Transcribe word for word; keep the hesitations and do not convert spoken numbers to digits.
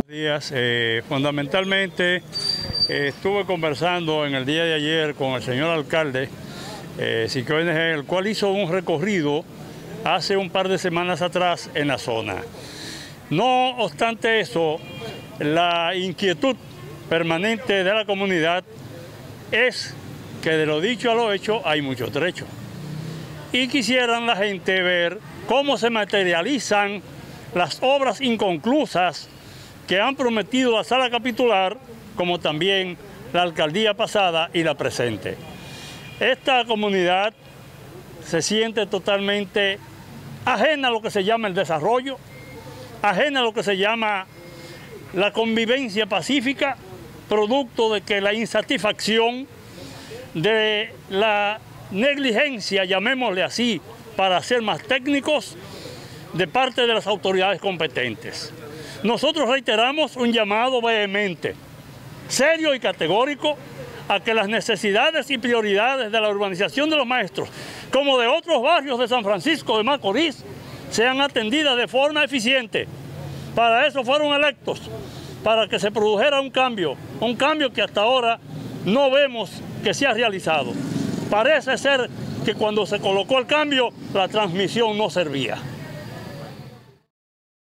Días, eh, fundamentalmente eh, estuve conversando en el día de ayer con el señor alcalde eh, Siquio N G, el cual hizo un recorrido hace un par de semanas atrás en la zona. No obstante eso, la inquietud permanente de la comunidad es que de lo dicho a lo hecho hay mucho trecho. Y quisieran la gente ver cómo se materializan las obras inconclusas que han prometido la sala capitular, como también la alcaldía pasada y la presente. Esta comunidad se siente totalmente ajena a lo que se llama el desarrollo, ajena a lo que se llama la convivencia pacífica, producto de que la insatisfacción, de la negligencia, llamémosle así, para ser más técnicos, de parte de las autoridades competentes. Nosotros reiteramos un llamado vehemente, serio y categórico, a que las necesidades y prioridades de la urbanización de los maestros, como de otros barrios de San Francisco de Macorís, sean atendidas de forma eficiente. Para eso fueron electos, para que se produjera un cambio, un cambio que hasta ahora no vemos que se ha realizado. Parece ser que cuando se colocó el cambio, la transmisión no servía.